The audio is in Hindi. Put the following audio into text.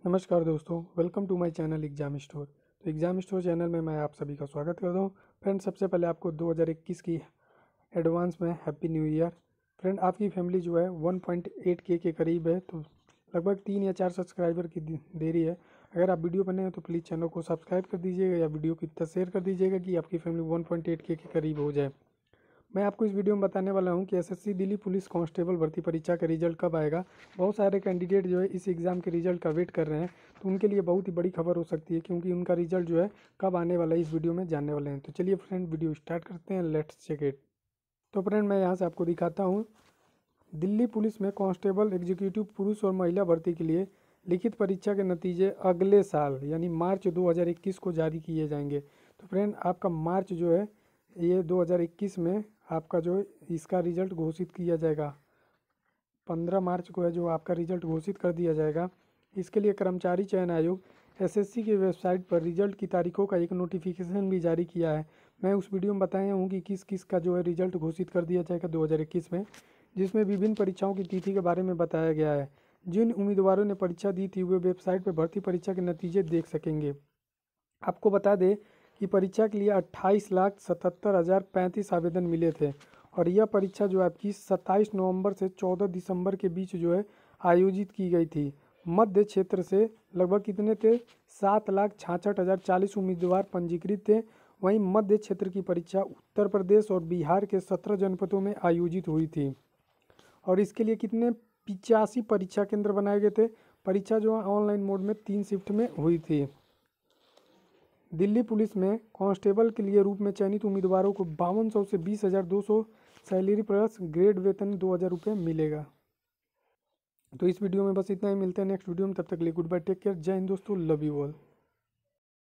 नमस्कार दोस्तों, welcome to my channel exam store. तो एग्जाम स्टोर चैनल में मैं आप सभी का स्वागत करता हूँ। फ्रेंड, सबसे पहले आपको 2021 की एडवांस में हैप्पी न्यू ईयर। फ्रेंड, आपकी फैमिली जो है 1.8K के करीब है, तो लगभग 3 या 4 सब्सक्राइबर की देरी है। अगर आप वीडियो बने हो तो प्लीज़ चैनल को सब्सक्राइब कर दीजिएगा या वीडियो को इतना शेयर कर दीजिएगा कि आपकी फैमिली 1.8K के करीब हो जाए। मैं आपको इस वीडियो में बताने वाला हूं कि एसएससी दिल्ली पुलिस कांस्टेबल भर्ती परीक्षा का रिजल्ट कब आएगा। बहुत सारे कैंडिडेट जो है इस एग्ज़ाम के रिजल्ट का वेट कर रहे हैं, तो उनके लिए बहुत ही बड़ी खबर हो सकती है, क्योंकि उनका रिजल्ट जो है कब आने वाला है इस वीडियो में जानने वाले हैं। तो चलिए फ्रेंड, वीडियो स्टार्ट करते हैं। Let's check it. तो फ्रेंड, मैं यहाँ से आपको दिखाता हूँ। दिल्ली पुलिस में कांस्टेबल एग्जीक्यूटिव पुरुष और महिला भर्ती के लिए लिखित परीक्षा के नतीजे अगले साल यानी मार्च 2021 को जारी किए जाएंगे। तो फ्रेंड, आपका मार्च जो है ये 2021 में आपका जो है इसका रिजल्ट घोषित किया जाएगा। 15 मार्च को है जो आपका रिजल्ट घोषित कर दिया जाएगा। इसके लिए कर्मचारी चयन आयोग एसएससी की वेबसाइट पर रिजल्ट की तारीखों का एक नोटिफिकेशन भी जारी किया है। मैं उस वीडियो में बताया हूँ कि किस किस का जो है रिजल्ट घोषित कर दिया जाएगा 2021 में, जिसमें विभिन्न परीक्षाओं की तिथि के बारे में बताया गया है। जिन उम्मीदवारों ने परीक्षा दी थी वे वेबसाइट पर भर्ती परीक्षा के नतीजे देख सकेंगे। आपको बता दें कि परीक्षा के लिए 28,77,035 आवेदन मिले थे, और यह परीक्षा जो आपकी 27 नवंबर से 14 दिसंबर के बीच जो है आयोजित की गई थी। मध्य क्षेत्र से लगभग कितने थे? 7,66,040 उम्मीदवार पंजीकृत थे। वहीं मध्य क्षेत्र की परीक्षा उत्तर प्रदेश और बिहार के 17 जनपदों में आयोजित हुई थी, और इसके लिए कितने 85 परीक्षा केंद्र बनाए गए थे। परीक्षा जो है ऑनलाइन मोड में 3 शिफ्ट में हुई थी। दिल्ली पुलिस में कांस्टेबल के लिए रूप में चयनित उम्मीदवारों को 5200 से 20,200 सैलरी प्लस ग्रेड वेतन 2,000 रुपये मिलेगा। तो इस वीडियो में बस इतना ही। मिलते हैं नेक्स्ट वीडियो में, तब तक के लिए गुड बाय, टेक केयर, जय हिंद दोस्तों, लव यू ऑल।